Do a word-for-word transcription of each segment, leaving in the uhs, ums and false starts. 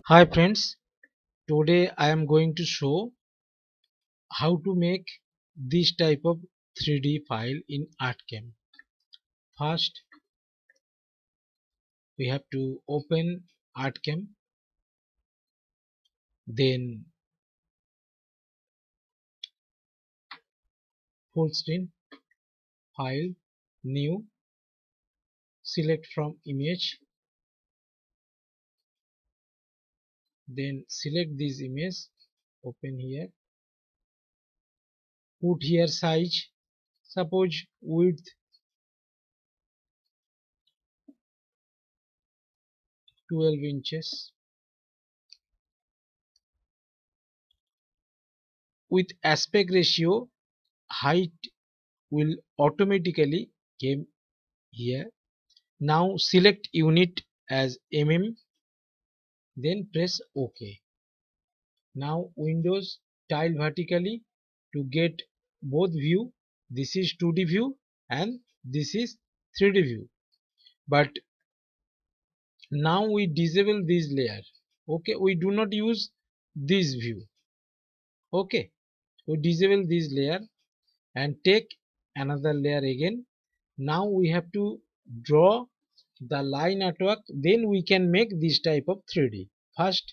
Hi friends, today I am going to show how to make this type of three D file in ArtCam. First, we have to open ArtCam, then full screen, file, new, select from image, then select this image, open here, put here size, suppose width twelve inches. With aspect ratio, height will automatically came here. Now select unit as mm, then press OK. Now Windows tile vertically to get both view. This is two D view and this is three D view. But now we disable this layer. Okay, we do not use this view. Okay, we disable this layer and take another layer again. Now we have to draw the line artwork, then we can make this type of three D. First,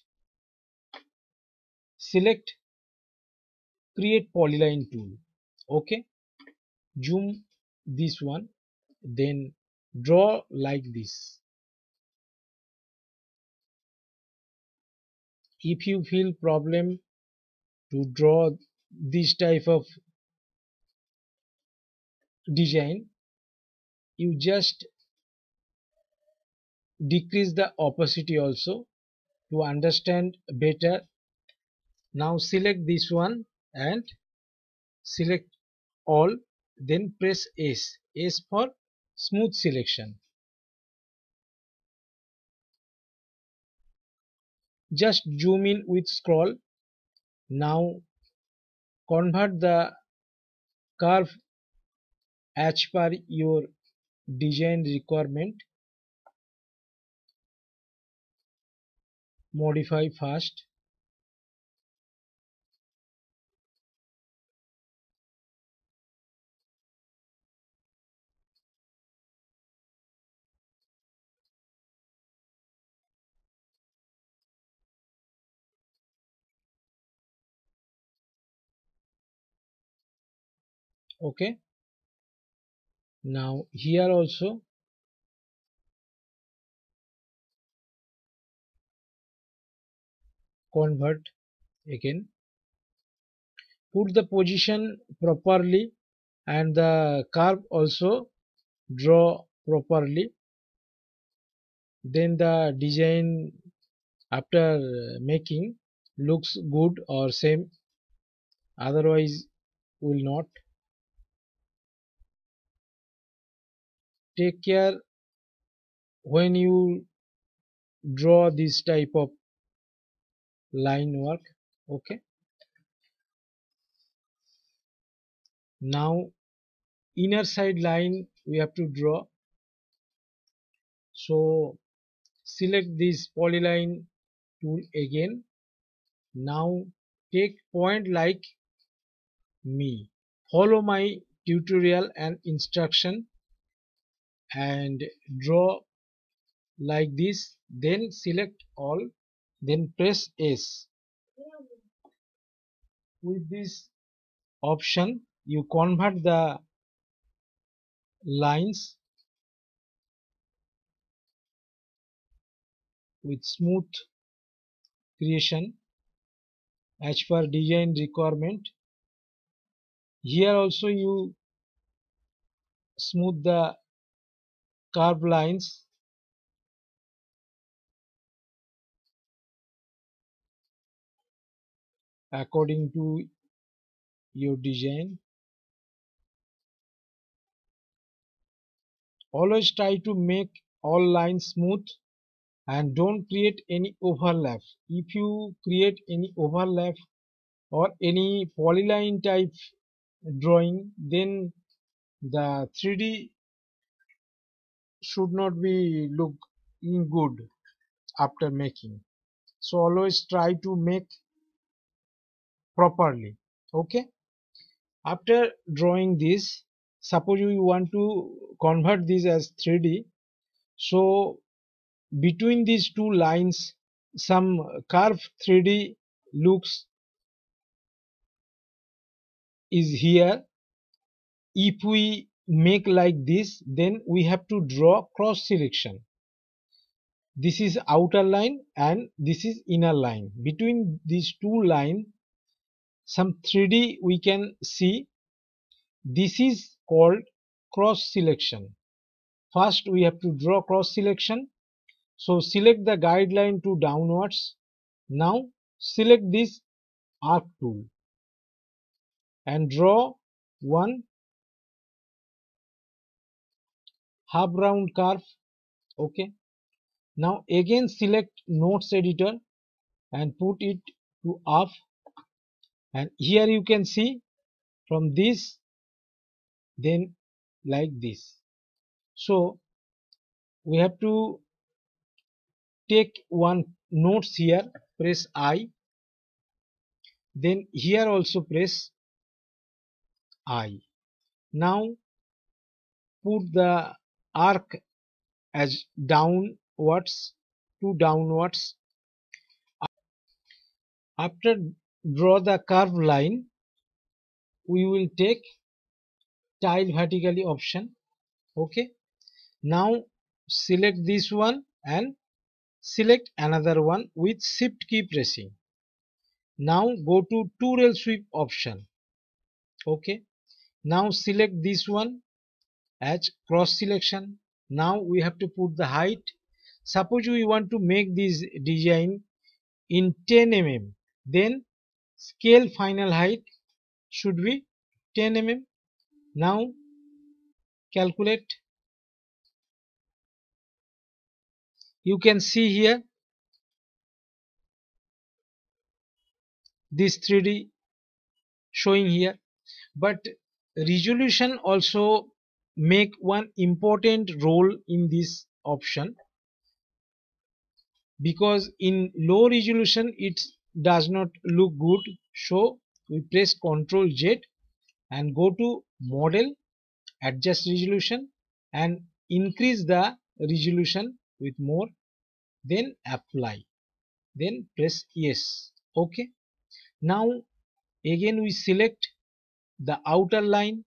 select create polyline tool. Okay, zoom this one, then draw like this. If you feel problem to draw this type of design, you just decrease the opacity also to understand better. Now select this one and select all, then press S. S for smooth selection. Just zoom in with scroll. Now convert the curve as per your design requirement. Modify first. Okay. Now here also convert again. Put the position properly and the curve also draw properly. Then the design after making looks good or same, otherwise will not. Take care when you draw this type of line work. Okay, now inner side line we have to draw, so select this polyline tool again. Now take point like me, follow my tutorial and instruction and draw like this, then select all, then press S. With this option you convert the lines with smooth creation as per design requirement. Here also you smooth the curve lines according to your design. Always try to make all lines smooth and don't create any overlap. If you create any overlap or any polyline type drawing, then the three D should not be look good after making. So always try to make properly. Okay, after drawing this, suppose we want to convert this as three D. So between these two lines some curve three D looks is here. If we make like this, then we have to draw cross selection. This is outer line and this is inner line. Between these two lines some three D we can see. This is called cross selection. First we have to draw cross selection. So select the guideline to downwards. Now select this arc tool and draw one half round curve. Okay, now again select notes editor and put it to off, and here you can see from this then like this. So we have to take one notes here, press I, then here also press I. Now put the arc as downwards to downwards. After draw the curve line, we will take tile vertically option. Okay, now select this one and select another one with shift key pressing. Now go to two rail sweep option. Okay, now select this one as cross selection. Now we have to put the height. Suppose we want to make this design in ten millimeters, then scale final height should be ten millimeters. Now calculate. You can see here this three D showing here, but resolution also make one important role in this option, because in low resolution it does not look good. So we press Ctrl Z and go to model, adjust resolution and increase the resolution with more, then apply, then press yes. Okay, now again we select the outer line,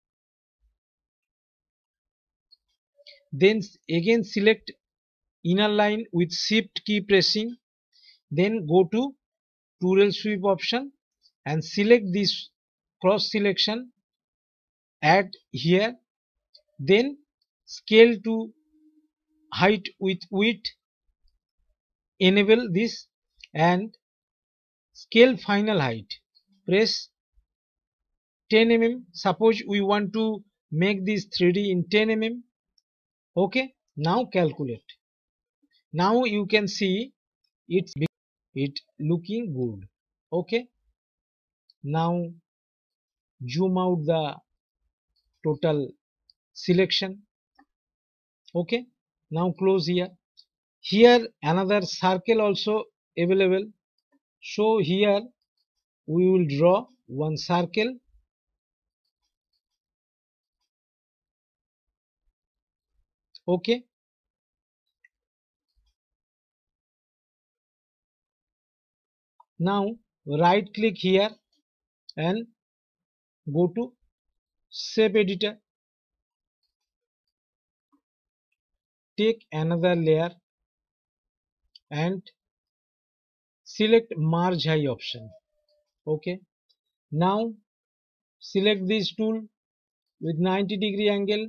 then again select inner line with shift key pressing, then go to two rail sweep option and select this cross selection, add here, then scale to height with width, enable this and scale final height, press ten millimeters. Suppose we want to make this three D in ten millimeters. Okay, now calculate. Now you can see it's it looking good. Okay, now zoom out the total selection. Okay, now close here. Here another circle also available. So here we will draw one circle. Okay, now right click here and go to shape editor, take another layer and select merge high option. Okay, now select this tool with ninety degree angle,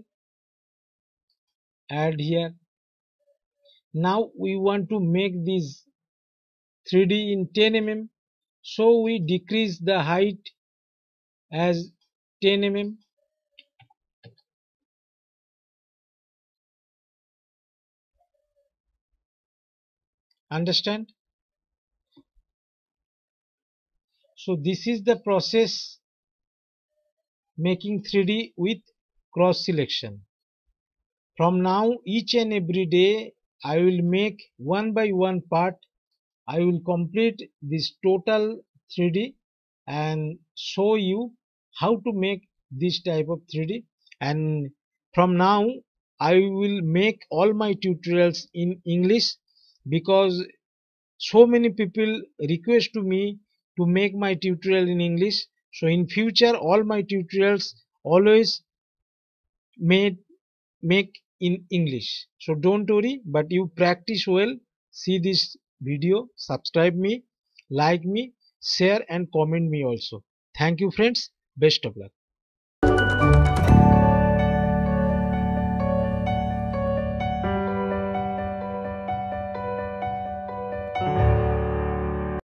add here. Now we want to make this three D in ten millimeters, so we decrease the height as ten millimeters. Understand? So this is the process making three D with cross selection. From now each and every day I will make one by one part I will complete this total three D and show you how to make this type of three D. And from now I will make all my tutorials in English, because so many people request to me to make my tutorial in English. So in future all my tutorials always made make in English. So don't worry, but you practice well. See this video, subscribe me, like me, share and comment me also. Thank you friends. Best of luck.